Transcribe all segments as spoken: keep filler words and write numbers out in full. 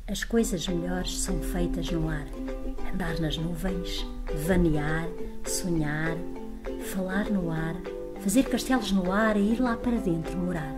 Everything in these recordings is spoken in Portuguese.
As coisas melhores são feitas no ar. Andar nas nuvens, vanear, sonhar, falar no ar, fazer castelos no ar e ir lá para dentro morar.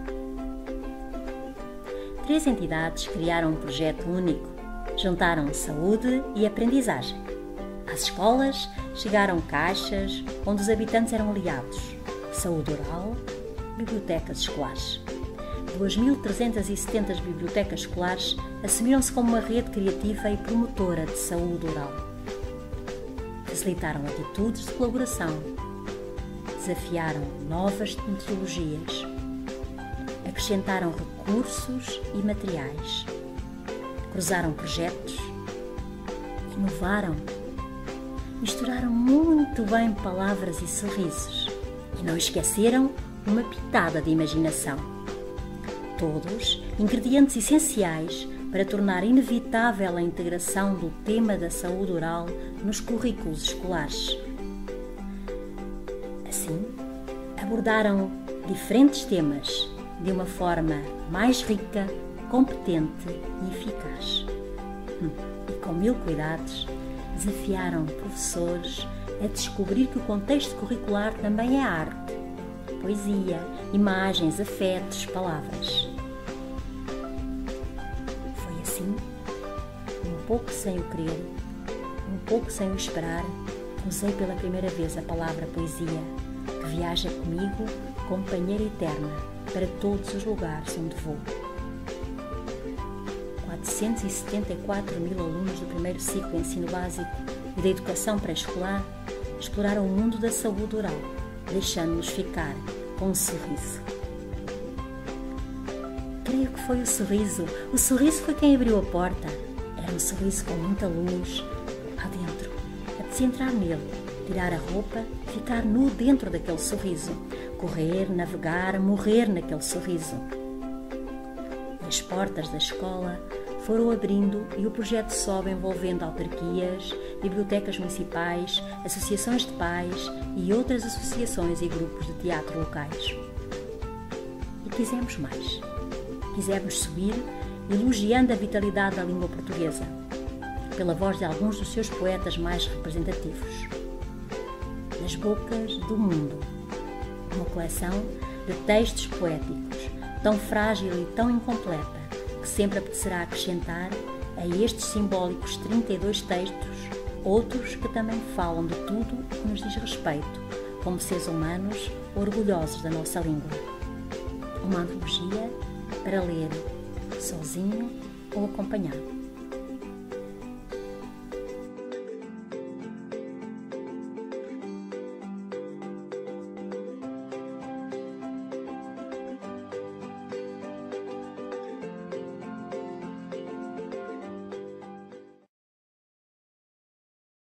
Três entidades criaram um projeto único. Juntaram saúde e aprendizagem. Às escolas chegaram caixas onde os habitantes eram aliados. Saúde oral, bibliotecas escolares. duas mil trezentas e setenta bibliotecas escolares assumiram-se como uma rede criativa e promotora de saúde oral. Facilitaram atitudes de colaboração, desafiaram novas metodologias, acrescentaram recursos e materiais, cruzaram projetos, inovaram, misturaram muito bem palavras e sorrisos e não esqueceram uma pitada de imaginação. Todos ingredientes essenciais para tornar inevitável a integração do tema da saúde oral nos currículos escolares. Assim, abordaram diferentes temas de uma forma mais rica, competente e eficaz. E com mil cuidados, desafiaram professores a descobrir que o contexto curricular também é arte, poesia, imagens, afetos, palavras. Foi assim, um pouco sem o querer, um pouco sem o esperar, usei pela primeira vez a palavra poesia, que viaja comigo, companheira eterna, para todos os lugares onde vou. quatrocentos e setenta e quatro mil alunos do primeiro ciclo de ensino básico e da educação pré-escolar exploraram o mundo da saúde oral, deixando-nos ficar com um sorriso. Creio que foi o sorriso. O sorriso foi quem abriu a porta. Era um sorriso com muita luz lá dentro. Apetece entrar nele, tirar a roupa, ficar nu dentro daquele sorriso. Correr, navegar, morrer naquele sorriso. E as portas da escola foram abrindo e o projeto sobe envolvendo autarquias, bibliotecas municipais, associações de pais e outras associações e grupos de teatro locais. E quisemos mais. Quisemos subir elogiando a vitalidade da língua portuguesa, pela voz de alguns dos seus poetas mais representativos. Das bocas do mundo. Uma coleção de textos poéticos, tão frágil e tão incompleta, que sempre apetecerá acrescentar a estes simbólicos trinta e dois textos outros que também falam de tudo o que nos diz respeito, como seres humanos orgulhosos da nossa língua. Uma antologia para ler sozinho ou acompanhado.